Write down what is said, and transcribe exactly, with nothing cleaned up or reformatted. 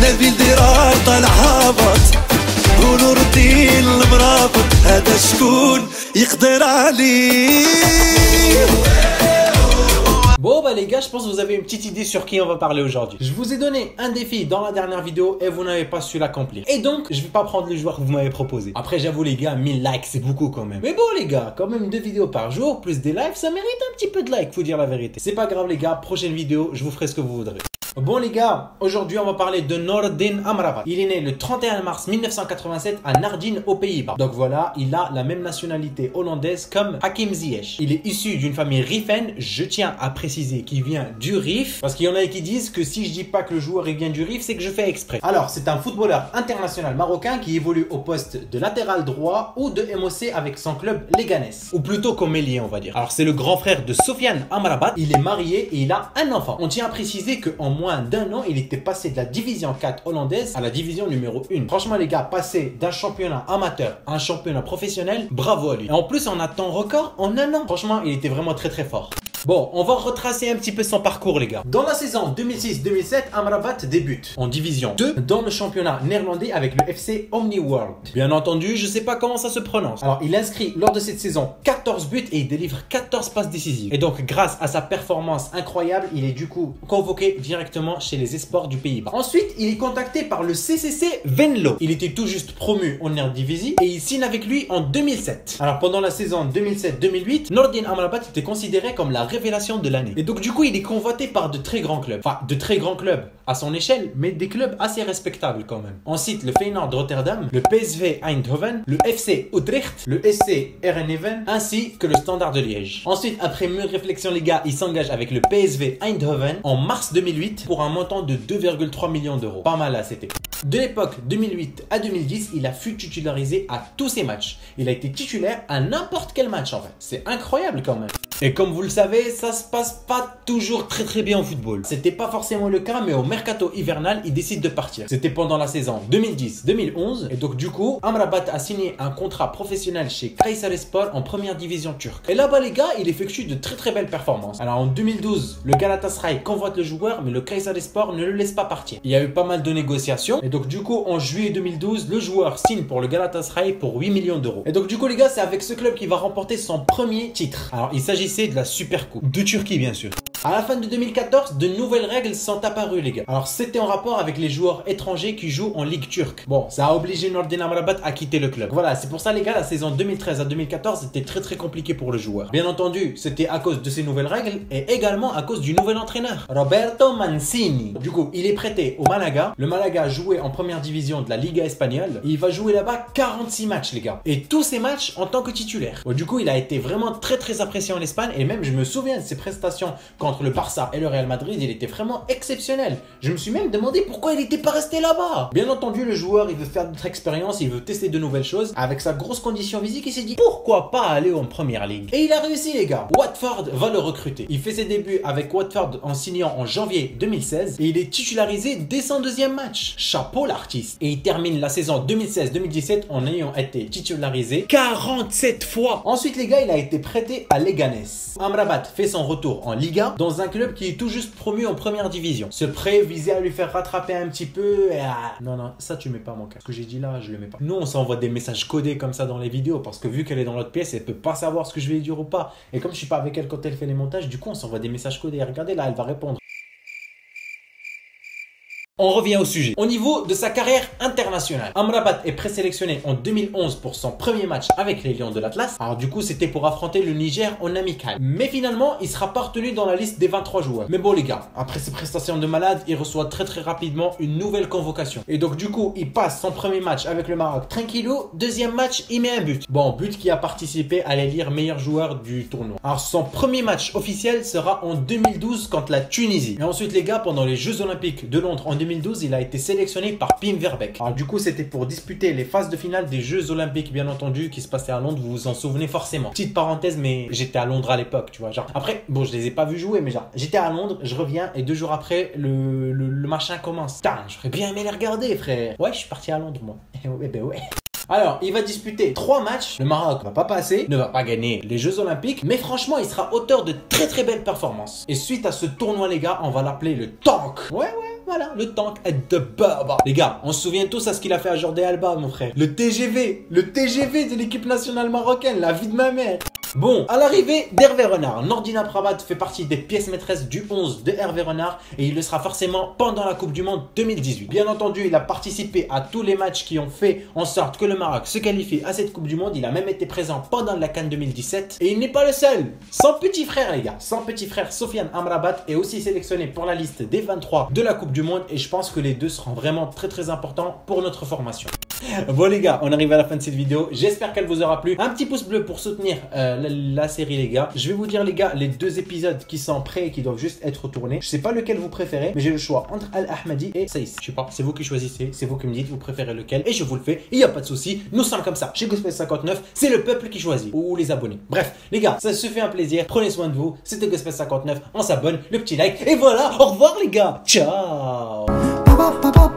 نبيل درار طالع هابط ونور الدين المرابط هذا شكون يقدر عليه. Bon bah les gars, je pense que vous avez une petite idée sur qui on va parler aujourd'hui. Je vous ai donné un défi dans la dernière vidéo et vous n'avez pas su l'accomplir. Et donc, je vais pas prendre le joueur que vous m'avez proposé. Après j'avoue les gars, mille likes c'est beaucoup quand même. Mais bon les gars, quand même deux vidéos par jour, plus des lives, ça mérite un petit peu de likes, faut dire la vérité. C'est pas grave les gars, prochaine vidéo, je vous ferai ce que vous voudrez. Bon les gars, aujourd'hui on va parler de Noordin Amrabat. Il est né le trente et un mars mille neuf cent quatre-vingt-sept à Naarden aux Pays-Bas. Donc voilà, il a la même nationalité hollandaise comme Hakim Ziyech. Il est issu d'une famille Rifen. Je tiens à préciser qu'il vient du Rif, parce qu'il y en a qui disent que si je dis pas que le joueur il vient du Rif, c'est que je fais exprès. Alors c'est un footballeur international marocain qui évolue au poste de latéral droit ou de M O C avec son club Leganés, ou plutôt comme ailier on va dire. Alors c'est le grand frère de Sofiane Amrabat. Il est marié et il a un enfant. On tient à préciser qu'en moins d'un an, il était passé de la division quatre hollandaise à la division numéro un. Franchement les gars, passer d'un championnat amateur à un championnat professionnel, bravo à lui. Et en plus on a temps record en un an. Franchement il était vraiment très très fort. Bon, on va retracer un petit peu son parcours les gars. Dans la saison deux mille six deux mille sept, Amrabat débute en division deux dans le championnat néerlandais avec le F C Omniworld. Bien entendu, je sais pas comment ça se prononce. Alors, il inscrit lors de cette saison quatorze buts et il délivre quatorze passes décisives. Et donc, grâce à sa performance incroyable, il est du coup convoqué directement chez les Espoirs du Pays-Bas. Ensuite, il est contacté par le C C C Venlo. Il était tout juste promu en Eredivisie et il signe avec lui en deux mille sept. Alors, pendant la saison deux mille sept deux mille huit, Noordin Amrabat était considéré comme la révélation de l'année. Et donc du coup il est convoité par de très grands clubs. Enfin de très grands clubs à son échelle, mais des clubs assez respectables quand même. Ensuite le Feyenoord de Rotterdam, le P S V Eindhoven, le F C Utrecht, le S C Eindhoven ainsi que le Standard de Liège. Ensuite après mûre réflexion les gars, il s'engage avec le P S V Eindhoven en mars deux mille huit pour un montant de deux virgule trois millions d'euros. Pas mal là c'était. De l'époque deux mille huit à deux mille dix, il a fut titularisé à tous ses matchs. Il a été titulaire à n'importe quel match en fait. C'est incroyable quand même. Et comme vous le savez, ça se passe pas toujours très très bien au football. C'était pas forcément le cas, mais au mercato hivernal, il décide de partir. C'était pendant la saison deux mille dix deux mille onze. Et donc du coup, Amrabat a signé un contrat professionnel chez Kayserispor en première division turque. Et là-bas les gars, il effectue de très très belles performances. Alors en deux mille douze, le Galatasaray convoite le joueur, mais le Kayserispor ne le laisse pas partir. Il y a eu pas mal de négociations. Et donc du coup, en juillet deux mille douze, le joueur signe pour le Galatasaray pour huit millions d'euros. Et donc du coup les gars, c'est avec ce club qu'il va remporter son premier titre. Alors il s'agissait de la Super Coupe de Turquie bien sûr. À la fin de deux mille quatorze, de nouvelles règles sont apparues les gars. Alors c'était en rapport avec les joueurs étrangers qui jouent en Ligue turque. Bon, ça a obligé Noordin Amrabat à quitter le club. Voilà, c'est pour ça les gars, la saison deux mille treize à deux mille quatorze c'était très très compliqué pour le joueur. Bien entendu, c'était à cause de ces nouvelles règles et également à cause du nouvel entraîneur, Roberto Mancini. Du coup, il est prêté au Malaga. Le Malaga jouait en première division de la Liga espagnole. Et il va jouer là-bas quarante-six matchs les gars. Et tous ces matchs en tant que titulaire. Bon, du coup, il a été vraiment très très apprécié en Espagne et même je me souviens de ses prestations contre le Barça et le Real Madrid, il était vraiment exceptionnel. Je me suis même demandé pourquoi il n'était pas resté là-bas. Bien entendu, le joueur, il veut faire d'autres expériences, il veut tester de nouvelles choses. Avec sa grosse condition physique, il s'est dit pourquoi pas aller en première ligue. Et il a réussi les gars. Watford va le recruter. Il fait ses débuts avec Watford en signant en janvier deux mille seize et il est titularisé dès son deuxième match. Chapeau l'artiste. Et il termine la saison deux mille seize deux mille dix-sept en ayant été titularisé quarante-sept fois. Ensuite les gars, il a été prêté à Leganés. Amrabat fait son retour en Liga dans un club qui est tout juste promu en première division. Ce prêt visait à lui faire rattraper un petit peu et ah... Non, non, ça tu mets pas mon cas. Ce que j'ai dit là, je le mets pas. Nous, on s'envoie des messages codés comme ça dans les vidéos parce que vu qu'elle est dans l'autre pièce, elle peut pas savoir ce que je vais lui dire ou pas. Et comme je suis pas avec elle quand elle fait les montages, du coup, on s'envoie des messages codés. Et regardez là, elle va répondre. On revient au sujet. Au niveau de sa carrière internationale, Amrabat est présélectionné en deux mille onze pour son premier match avec les Lions de l'Atlas. Alors du coup, c'était pour affronter le Niger en amical. Mais finalement, il sera pas retenu dans la liste des vingt-trois joueurs. Mais bon les gars, après ses prestations de malade, il reçoit très très rapidement une nouvelle convocation. Et donc du coup, il passe son premier match avec le Maroc tranquillou. Deuxième match, il met un but. Bon, but qui a participé à l'élire meilleur joueur du tournoi. Alors son premier match officiel sera en deux mille douze contre la Tunisie. Et ensuite les gars, pendant les Jeux Olympiques de Londres en deux mille douze, il a été sélectionné par Pim Verbeek. Alors du coup, c'était pour disputer les phases de finale des Jeux Olympiques, bien entendu, qui se passaient à Londres. Vous vous en souvenez forcément. Petite parenthèse, mais j'étais à Londres à l'époque, tu vois. Genre après, bon, je les ai pas vus jouer, mais genre j'étais à Londres, je reviens et deux jours après, le, le, le machin commence. Putain, j'aurais bien aimé les regarder, frère. Ouais, je suis parti à Londres, moi. Ouais, ben ouais. Alors, il va disputer trois matchs. Le Maroc va pas passer, ne va pas gagner les Jeux Olympiques, mais franchement, il sera auteur de très très belles performances. Et suite à ce tournoi, les gars, on va l'appeler le Tank. Ouais, ouais. Voilà, le tank de Baba. Les gars, on se souvient tous à ce qu'il a fait à Jordi Alba, mon frère. Le T G V, le T G V de l'équipe nationale marocaine, la vie de ma mère. Bon, à l'arrivée d'Hervé Renard, Nordin Amrabat fait partie des pièces maîtresses du onze de Hervé Renard et il le sera forcément pendant la Coupe du Monde deux mille dix-huit. Bien entendu, il a participé à tous les matchs qui ont fait en sorte que le Maroc se qualifie à cette Coupe du Monde. Il a même été présent pendant la CAN deux mille dix-sept et il n'est pas le seul. Son petit frère, les gars, son petit frère Sofiane Amrabat est aussi sélectionné pour la liste des vingt-trois de la Coupe du Monde et je pense que les deux seront vraiment très très importants pour notre formation. Bon les gars, on arrive à la fin de cette vidéo. J'espère qu'elle vous aura plu. Un petit pouce bleu pour soutenir euh, la, la série les gars. Je vais vous dire les gars, les deux épisodes qui sont prêts et qui doivent juste être tournés. Je sais pas lequel vous préférez, mais j'ai le choix entre Al-Ahmadi et Saïs. Je sais pas, c'est vous qui choisissez, c'est vous qui me dites vous préférez lequel et je vous le fais. Il n'y a pas de souci. Nous sommes comme ça. Chez Gospel cinquante-neuf, c'est le peuple qui choisit ou les abonnés. Bref, les gars, ça se fait un plaisir. Prenez soin de vous. C'était Gospel cinquante-neuf. On s'abonne, le petit like et voilà. Au revoir les gars. Ciao.